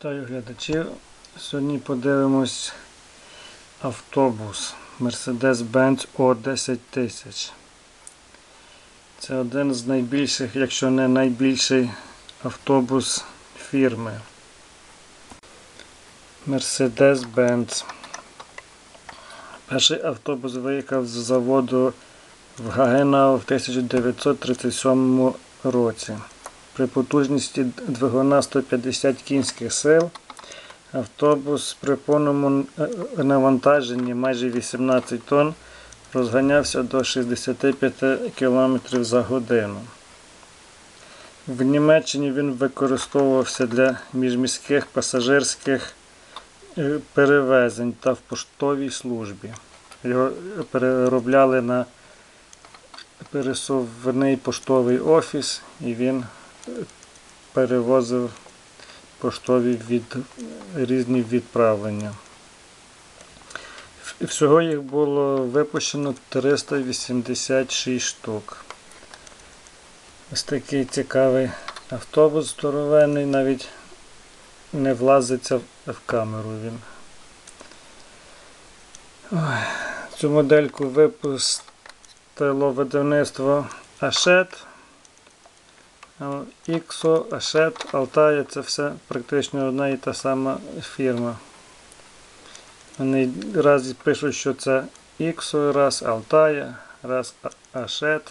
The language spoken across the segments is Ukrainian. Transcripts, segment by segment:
Вітаю глядачів. Сьогодні подивимось автобус Mercedes-Benz O10000. Це один з найбільших, якщо не найбільший автобус фірми Mercedes-Benz. Перший автобус виїхав з заводу в Гагенау в 1937 році. При потужності двигуна 150 кінських сил автобус при повному навантаженні майже 18 тонн розганявся до 65 км за годину. В Німеччині він використовувався для міжміських пасажирських перевезень та в поштовій службі. Його переробляли на пересувний поштовий офіс, і він перевозив поштові різні відправлення. Всього їх було випущено 386 штук. Ось такий цікавий автобус здоровенний, навіть не влазиться в камеру він. Цю модельку випустило видавництво Hachette. Іксо, Hachette, Altaia – це все практично одна і та сама фірма. Вони раз пишуть, що це Іксо, раз Altaia, раз Hachette.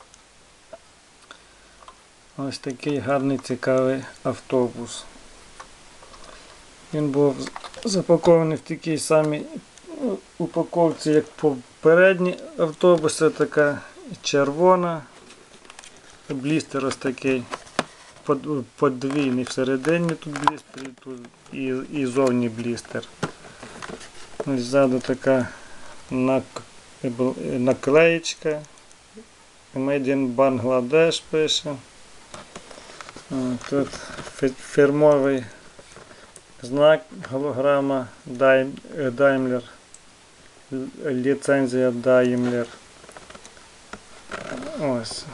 Ось такий гарний цікавий автобус. Він був запакований в такій самій упаковці, як попередні автобуси, така червона. Блістер ось такий подвійний всередині, тут блістер і зовні блістер. Ось ззаду така наклеєчка. Made in Bangladesh пише. Тут фірмовий знак, голограма Daimler, ліцензія Daimler. Ось.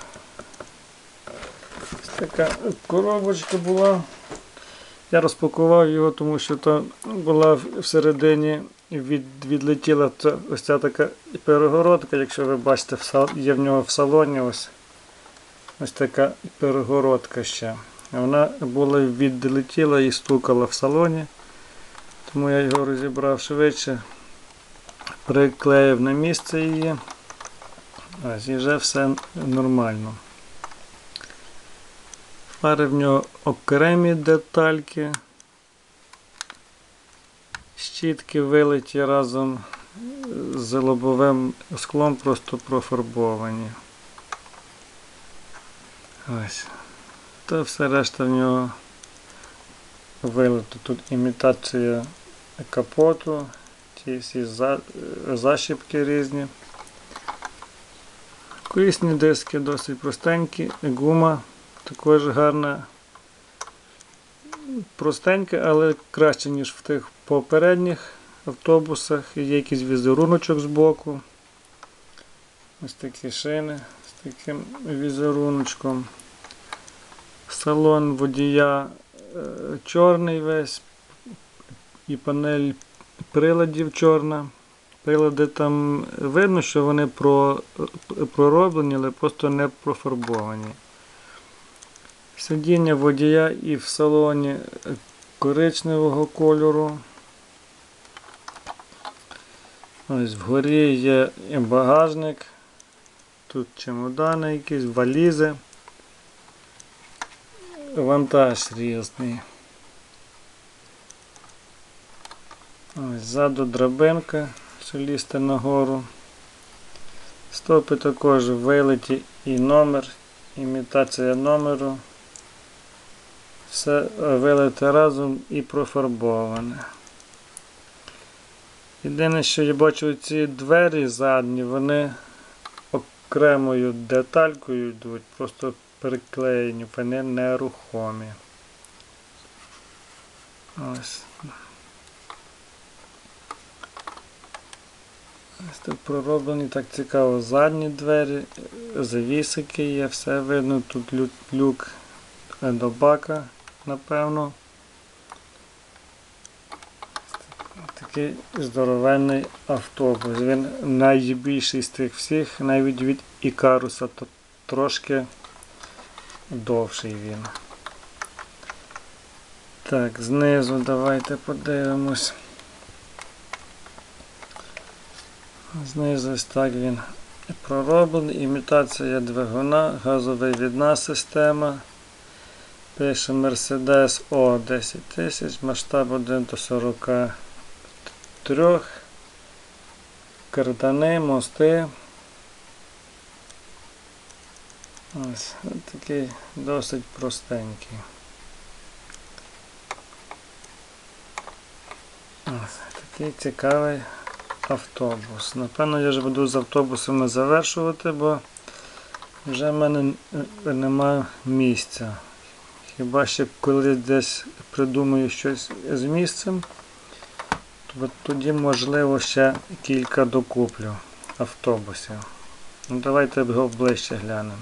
Така коробочка була. Я розпакував його, тому що то була всередині, відлетіла ось ця така перегородка, якщо ви бачите, є в нього в салоні ось така перегородка ще. Вона була відлетіла і стукала в салоні, тому я його розібрав швидше, приклеїв на місце її. Ось, і вже все нормально. Фари в нього окремі детальки, щітки вилиті разом з лобовим склом, просто профарбовані. Ось. Та все решта в нього вилито. Тут імітація капоту, ті всі защіпки різні. Колісні диски досить простенькі, гума також гарна, простенька, але краще, ніж в тих попередніх автобусах. Є якийсь візеруночок збоку. Ось такі шини з таким візеруночком. Салон водія чорний весь, і панель приладів чорна. Прилади там видно, що вони пророблені, але просто не профарбовані. Сидіння водія і в салоні коричневого кольору. Ось вгорі є багажник. Тут чемодани якісь, валізи. Вантаж різний. Ось ззаду драбинка, що лізти нагору. Стопи також вилиті і номер, імітація номеру. Все вилите разом і профарбоване. Єдине, що я бачу, ці двері задні, вони окремою деталькою йдуть, просто приклеєні, вони нерухомі. Ось. Ось тут пророблені, так цікаво, задні двері, завісики є, все видно, тут люк до бака, напевно. Такий здоровенний автобус. Він найбільший з тих всіх, навіть від Ікаруса, то трошки довший він. Так, знизу давайте подивимось. Знизу ось так він пророблений. Імітація двигуна, газовивідна система. Пише Mercedes О 10 тисяч, масштаб 1:43. Кардани, мости. Ось такий досить простенький. Ось такий цікавий автобус. Напевно, я ж буду з автобусами завершувати, бо вже в мене немає місця. Хіба ще коли десь придумаю щось з місцем, то тоді можливо ще кілька докуплю автобусів. Ну, давайте його ближче глянемо.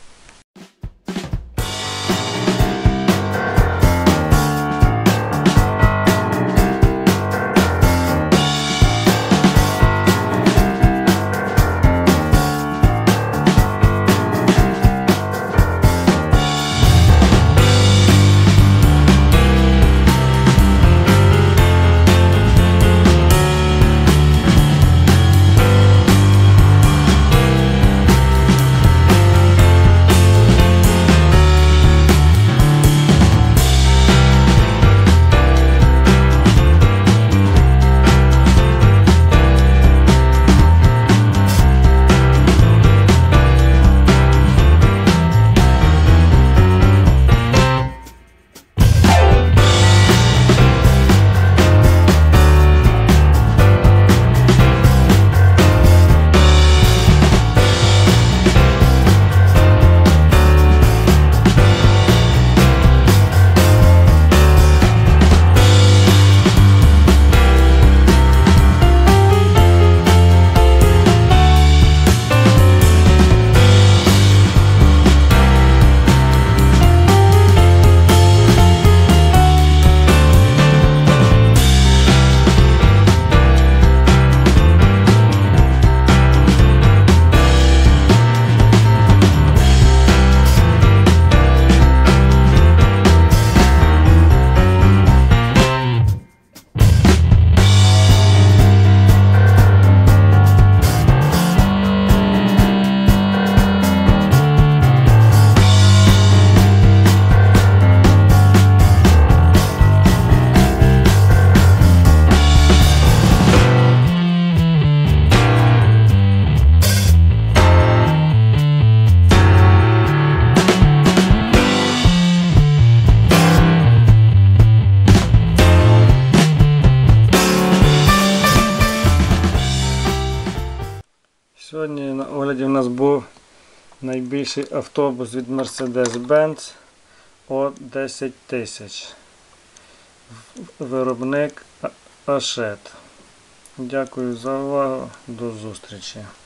Сьогодні на огляді у нас був найбільший автобус від Mercedes-Benz О 10 тисяч. Виробник Ашет. Дякую за увагу. До зустрічі.